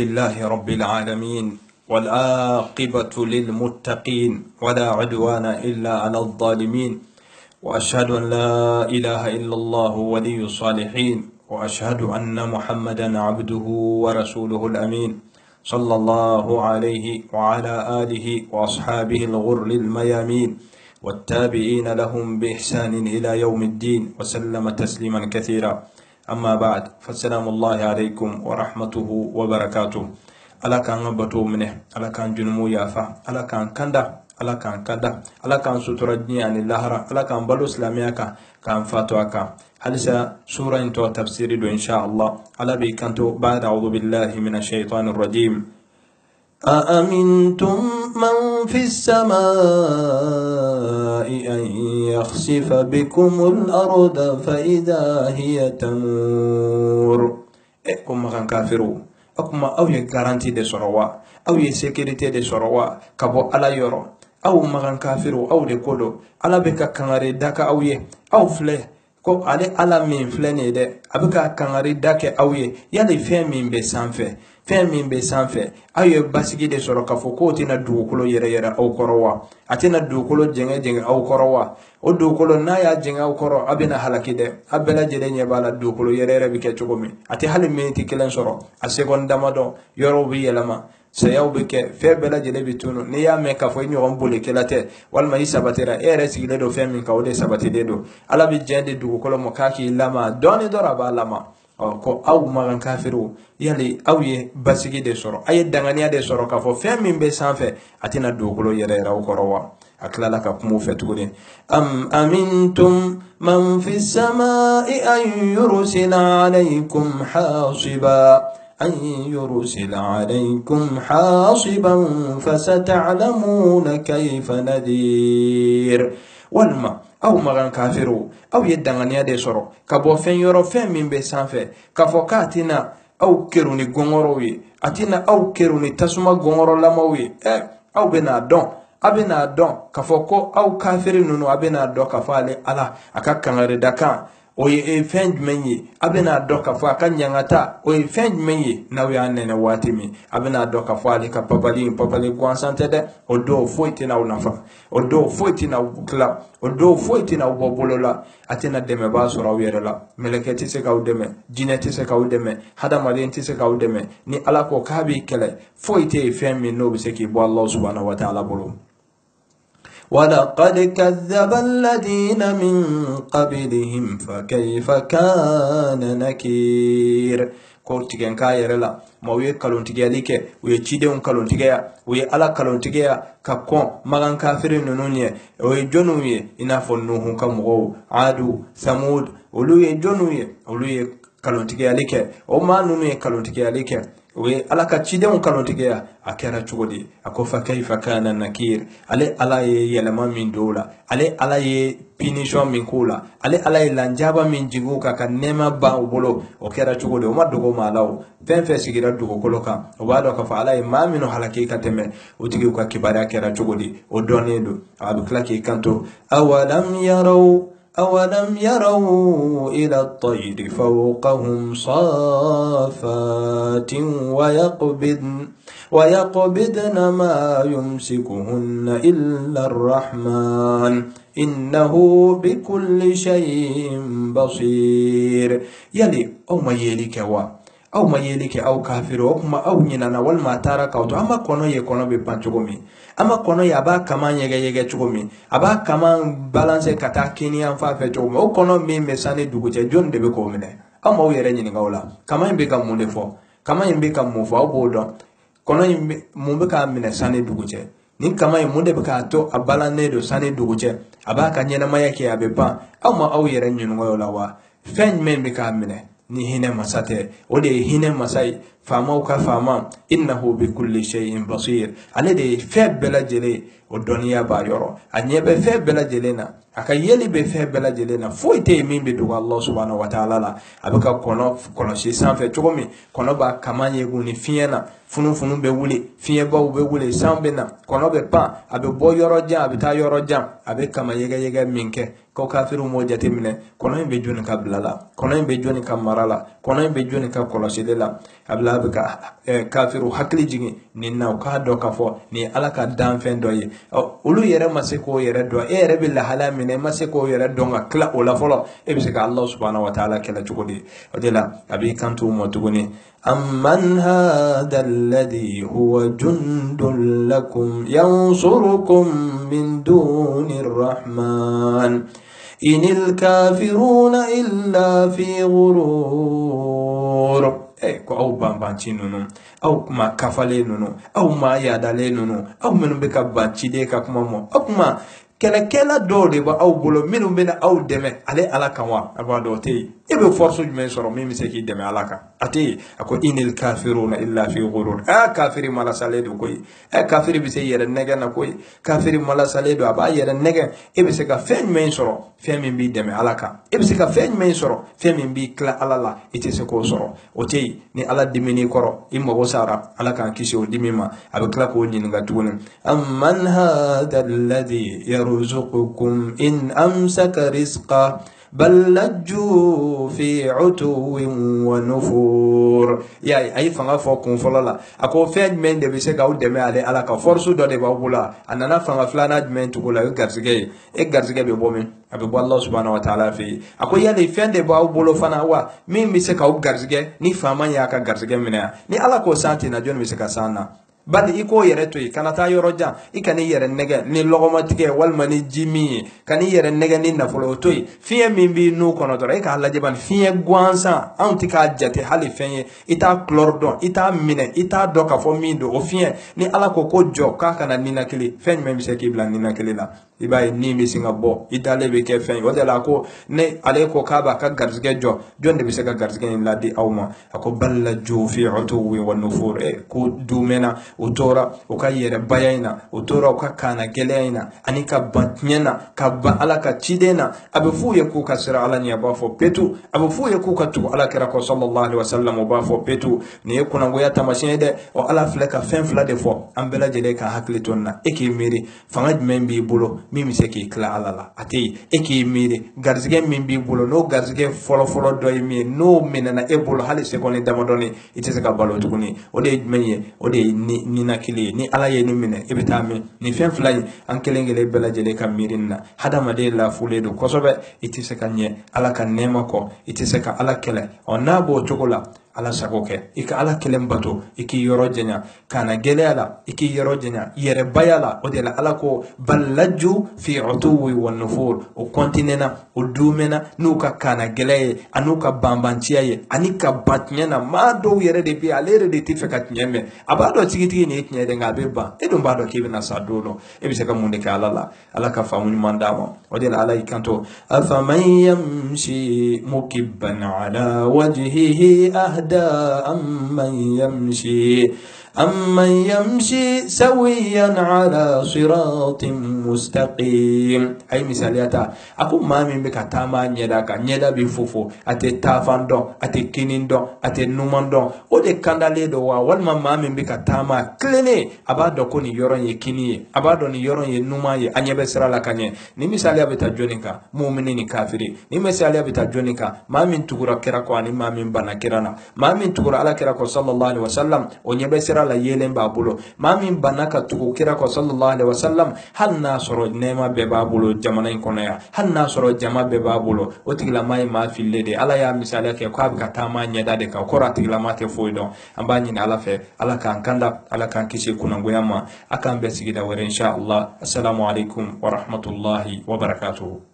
لله رب العالمين والعاقبة للمتقين ولا عدوان إلا على الظالمين وأشهد أن لا إله إلا الله ولي الصالحين وأشهد أن محمدا عبده ورسوله الأمين صلى الله عليه وعلى آله وأصحابه الغر الميامين والتابعين لهم بإحسان إلى يوم الدين وسلم تسليما كثيرا. أما بعد فالسلام الله عليكم ورحمته وبركاته. على كان بطو منه على كان جنمو يافا على كان كندا على كان كدا على كان سترجني عن اللهرة على كان بلو اسلاميكا كان فاتوكا هلسا سورة انتو تفسير إن شاء الله على بيكنتو بعد أعوذ بالله من الشيطان الرجيم. أأمنتم من في السماء أن يخسف بكم الأرض فإذا هي تمور. كم كان كافروا أكما أو يغارانتي دي سروا أو يسيكيريتي دي سروا كبو على يورو أو مغان كافروا أو دي كودو على بكا كنغاري داكا أو فلي ko ale ala min flene de abika kangari dake awye yali fe min be sanfe ayo basigi de soro kafo ko tina dukolo yere aw korowa atina dukolo jenge aw korowa o dukolo na ya jenge aw koro abina halakide abela jele nyebala dukolo yere bike chogomi ati hali minti kelen soro a seconda mado yoro bi yelama sayaw bike fe bela jele bitunu ni ya me kafo nyon bole kelate walma hisabatera ere sigile do fe min kawde sabatide do ala bi jende dukolo mo kaki lama doni dora ba lama ko aw magan kafiru yali aw ye basigi de soro ay danganiya de soro kafo fe min be sanfe atina dukolo yere raw korowa aklala ka kumu fetuguni am amintum man fi samai an yursila alaykum hasiba فستعلمون كيف نذير. والما أو مغان كافرو أو يدغنيا دي سورو كابو فين يورو فين من بسانفه كفوكاتنا أو كيروني غونغروي أتينا أو كيروني تسمى غونغرو لموي أو بنا دون abena don kafoko au kafiri nunu abena do kafale ala akakangare daka oye fenj menyi abena do kafa akanyangata oye fenj menyi na wi anene watimi abena do kafale ka papali kwansante de odo foiti na unafa odo foiti na kla odo foiti na bobolola atena deme ba sura wierela meleketi se ka udeme jineti se ka udeme hada malenti se ka udeme ni ala ko kabi kele foiti fenmi no bi se ki bo Allah subhanahu wa ta'ala bolo. ولقد كذب الذين من قبلهم فكيف كان نكير. كورتيجن كايرلا موي كالونتيجيا ليكه وي تشيدون كالونتيجيا وي على كالونتيجيا كاكون مغان كافرين نونيه وي جونوي انافو نوح كمغو عادو ثمود ولوي جونوي ولوي كالونتيجيا ليكه او ما نونيه كالونتيجيا ليكه we ala ka chidon kalontigeya akera chugodi akofa kaifa kana nakir ale ala ye yelama min dola ale ala ye pinisho min kula ale ala ye lanjaba min jiguka ka nema ba ubolo okera chugodi o madogo malaw fenfe sigira dugo koloka o bado ka fa ala ye mamino halaki ka teme o tigi ka kibara akera chugodi o donedo abuklaki kanto أولم يروا إلى الطير فوقهم صافات ويقبضن ما يمسكهن إلا الرحمن إنه بكل شيء بصير. يلي أو ما يليك أو كافر أو نينا والما تارك أو أما كونو يكونو ببانجومي ama kono ya ba kama yege chugomi aba kama balance kata kinian fa fe chugomi o kono mi mesane duguje jon de be ko mine ama o yere nyini ngawla kama imbe ka munde fo kama imbe ka mufo obodo kono imbe mumbe ka mine sane duguje ni kama imunde be ka to abalane do sane duguje aba ka nyena mayake abepa ama o yere nyini ngawla wa fen membe ka mine ni hine masate ode hine masai fama ka fama innahu bi kulli shay'in basir ale de febela jele o doniya ba yoro anyebe febela jele na aka yeli be febela jele na foite min be do Allah subhanahu wa ta'ala la abaka kono shi sanfe chogomi kono ba kamanye guni fiena funu be wuli fie ba be wuli sambe na kono be pa abe bo yoro jam abe ta yoro jam abe kama yega minke ko kafiru mo jatemine kono en be joni ka blala kono en be joni ka marala kono en be joni ka kolosela abla be ka kafiru hakli jigi ninna ka do ka fo ni ala ka dan fen do ye ulu yere masiko yere do yere bil halamine masiko yere do nga kla ola folo e be se ka Allah subhanahu wa ta'ala kala chukudi odela abi kantu mo tuguni amman hada alladhi huwa jundul lakum yansurukum min dunir rahman inil kafiruna illa fi ghurur ko aw bambanci nunu aw kuma kafale nunu aw ma yadale nunu aw minnu bɛ ka banci de ka kuma mɔ aw kuma kɛlɛkɛla dɔw de b'a aw bolo minnu bɛna aw dɛmɛ ale ala kan wa a b'a dɔn o tɛ yen e bɛ force jumɛn sɔrɔ min bɛ se k'i dɛmɛ ala kan a tɛ yen a ko inil kafiruna illa fi ghurur kafiri malasalen don koyi kafiri bɛ se yɛrɛ nɛgɛ na koyi kafiri malasalen don a b'a yɛrɛ nɛgɛ e bɛ se ka fɛn jumɛn sɔrɔ fɛn min b'i dɛmɛ ala kan e bɛ se ka fɛn jumɛn sɔrɔ fɛn min b'i tila ala la i tɛ se k'o sɔrɔ o tɛ yen ni ala dimini kɔrɔ i mago sara ala k'an kisi o dimi ma a bɛ tila k'o ɲininka tuguni amman hada alladhi yarzuqukum in amsaka rizqa bal lajju fi utuwin wa nufur ya ay fanga fo kun folo la ako fɛn jumɛn de bɛ se k'aw dɛmɛ ale ala ka force dɔ de b'aw bolo a nana fanga filanan jumɛn tugu la o ye garisɛgɛ ye e garisɛgɛ bɛ bɔ min a bɛ bɔ Allah subhanahu wa ta'ala fɛ yen a ko yali fɛn de b'aw bolo fana wa min bɛ se k'aw garisɛgɛ ni faama y'a ka garisɛgɛ minɛ yan ni ala k'o san ten na jɔn bɛ se ka san na bali i k'o yɛrɛ to yen kana taa yɔrɔ jan i ka n'i yɛrɛ nɛgɛ ni lɔgɔmatigɛ walima ni ji min ye ka n'i yɛrɛ nɛgɛ ni nafolo o to yen fiɲɛ min b'i n'u kɔnɔ dɔrɔn e k'a lajɛ bani fiɲɛ gansan anw tɛ k'a jate hali fɛn ye i t'a kulɔri dɔn i t'a minɛ i t'a dɔn k'a fɔ min don o fiɲɛ ni ala ko jɔ k'a kana ninakili fɛn jumɛn bɛ se k'i bila ninakili la i b'a ye nin bɛ sin ka bɔ i dalen bɛ kɛ fɛn ye o de la ko ne ale ko k'a b'a ka garisɛgɛ jɔ jɔn de bɛ se ka garisɛgɛ in ladi aw ma a ko bal lajju fi utuwwin wa nufur ko dumɛna o tora o ka yɛrɛ baya in na o tora o ka kaana gɛlɛya in na ani ka ban tiɲɛ na ka ban ala ka ciden na a bɛ f'u ye k'u ka sira ala ɲɛ b'a fɔ petu a bɛ f'u ye k'u ka tugu ala kira kɔ sallallahu alaihi wasallam o b'a fɔ petu nin ye kunangoya tamasiyɛn ye dɛ o ala filɛ ka fɛn fila de fɔ an bɛɛ lajɛlen ka hakili to nin na e k'i miiri fanga jumɛn b'i bolo min bɛ se k'i tila ala la a tɛ yen e k'i miiri garisɛgɛ min b'i bolo n'o garisɛgɛ fɔlɔfɔlɔ dɔ ye min ye n'o minɛna e bolo hali sekɔni damadɔni i tɛ se ka balo tuguni o de ye jumɛn ye o de ye ninakili ni ala ye ni minɛ e bɛ taa min ni fɛn fila in an kelen kelen bɛɛ lajɛlen ka miiri nin na hadamaden lafulen don kosɛbɛ i tɛ se ka ɲɛ ala ka nɛɛma kɔ i tɛ se ka ala kɛlɛ n'a b'o cogo la ala sago kɛ i ka ala kelen bato i k'i yɔrɔ janya kana gɛlɛya la i k'i yɔrɔ janya yɛrɛbaya la o de la ala ko bal lajju fi utuwwin wa nufur o kɔntinɛna o dumɛna n'u ka kana gɛlɛya ye an'u ka banbanciya ye ani ka ban tiɲɛ na maa dɔw yɛrɛ de bɛ yen ale yɛrɛ de tɛ fɛ ka tiɲɛ mɛn a b'a dɔn tigitigi nin ye tiɲɛ de nka a bɛ ban e dun b'a dɔn k'i bɛna sa don dɔ e bɛ se ka mun de kɛ ala la ala ka faamu ɲuman d'a ma o de la ala y'i kanto afaman yamshi mukibban ala wajhihi أمن يمشي سويا على صراط مستقيم أي مثاليات أكو ما من بك تاما نيدا بفوفو أتي تافان دون أتي كينين دون أتي نومان دون أو دي كاندالي دو والما ما من بك تاما كليني أبادو كوني يورون يكيني أبادو ني يورون ينوما أني بسرا لكاني ni misalia bita jonika muumini ni kafiri ni misalia bita jonika ma min tugura kira ko ani ma min bana kirana ma min tugura ala kira ko sallallahu alaihi wasallam o nyebe sira la yelen ba bulo ma min bana ka tugu kira ko sallallahu alaihi wasallam hal na soro nema be ba bulo jamana in kono ya hal na soro jama be ba bulo o tigla mai ma fille de ala ya misalia ke ko abka tama nyeda de ka ko ratigla ma te foido ambani ni ala fe ala kan kanda ala kan kisi kunangoyama akan be sigida wore insha Allah assalamu alaikum wa rahmatullahi wa barakatuh